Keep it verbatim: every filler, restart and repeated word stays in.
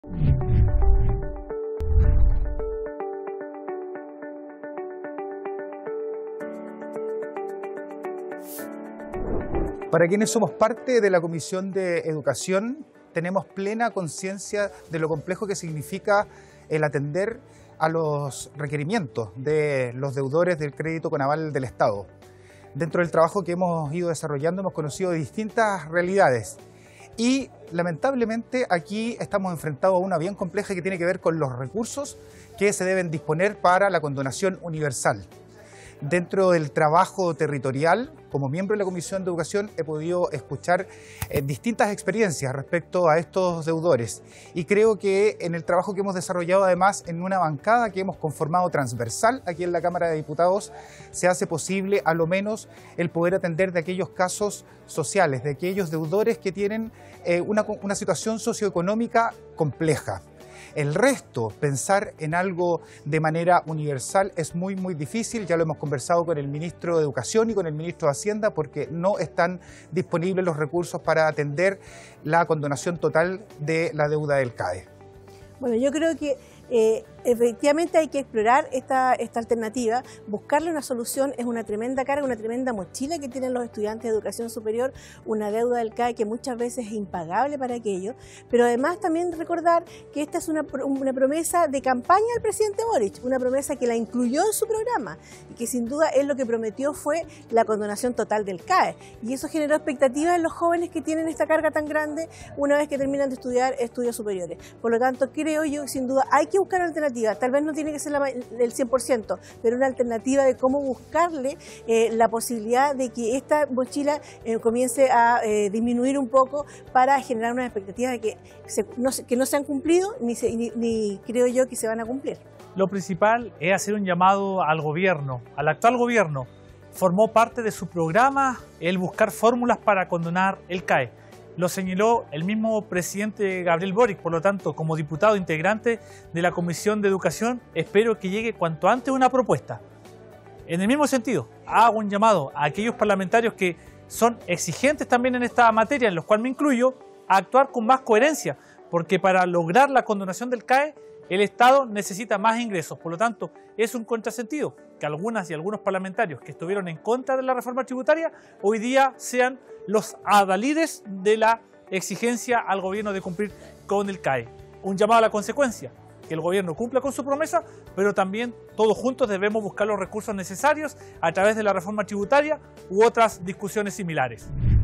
Para quienes somos parte de la Comisión de Educación, tenemos plena conciencia de lo complejo que significa el atender a los requerimientos de los deudores del crédito con aval del Estado. Dentro del trabajo que hemos ido desarrollando hemos conocido distintas realidades y lamentablemente aquí estamos enfrentados a una bien compleja que tiene que ver con los recursos que se deben disponer para la condonación universal. Dentro del trabajo territorial, como miembro de la Comisión de Educación, he podido escuchar eh, distintas experiencias respecto a estos deudores. Y creo que en el trabajo que hemos desarrollado, además, en una bancada que hemos conformado transversal aquí en la Cámara de Diputados, se hace posible, a lo menos, el poder atender de aquellos casos sociales, de aquellos deudores que tienen eh, una, una situación socioeconómica compleja. El resto, pensar en algo de manera universal es muy, muy difícil. Ya lo hemos conversado con el ministro de Educación y con el ministro de Hacienda porque no están disponibles los recursos para atender la condonación total de la deuda del C A E. Bueno, yo creo que eh, efectivamente hay que explorar esta, esta alternativa, buscarle una solución. Es una tremenda carga, una tremenda mochila que tienen los estudiantes de educación superior, una deuda del C A E que muchas veces es impagable para aquello, pero además también recordar que esta es una, una promesa de campaña del presidente Boric, una promesa que la incluyó en su programa y que sin duda él lo que prometió fue la condonación total del C A E, y eso generó expectativas en los jóvenes que tienen esta carga tan grande una vez que terminan de estudiar estudios superiores. Por lo tanto, creo yo que sin duda hay que buscar alternativas. Tal vez no tiene que ser la, el cien por ciento, pero una alternativa de cómo buscarle eh, la posibilidad de que esta mochila eh, comience a eh, disminuir un poco para generar unas expectativas de que, se, no, que no se han cumplido ni, se, ni, ni creo yo que se van a cumplir. Lo principal es hacer un llamado al gobierno, al actual gobierno. Formó parte de su programa el buscar fórmulas para condonar el C A E. Lo señaló el mismo presidente Gabriel Boric, por lo tanto, como diputado integrante de la Comisión de Educación, espero que llegue cuanto antes una propuesta. En el mismo sentido, hago un llamado a aquellos parlamentarios que son exigentes también en esta materia, en los cuales me incluyo, a actuar con más coherencia, porque para lograr la condonación del C A E, el Estado necesita más ingresos. Por lo tanto, es un contrasentido que algunas y algunos parlamentarios que estuvieron en contra de la reforma tributaria hoy día sean los adalides de la exigencia al gobierno de cumplir con el C A E. Un llamado a la consecuencia, que el gobierno cumpla con su promesa, pero también todos juntos debemos buscar los recursos necesarios a través de la reforma tributaria u otras discusiones similares.